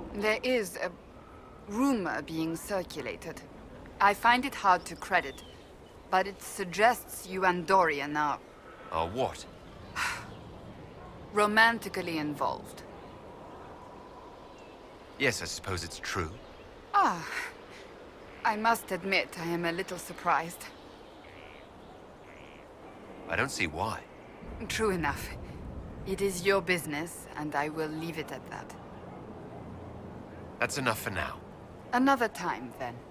There is a rumor being circulated. I find it hard to credit, but it suggests you and Dorian are What? romantically involved. Yes, I suppose it's true. Ah, I must admit I am a little surprised. I don't see why. True enough. It is your business, and I will leave it at that. That's enough for now. Another time, then.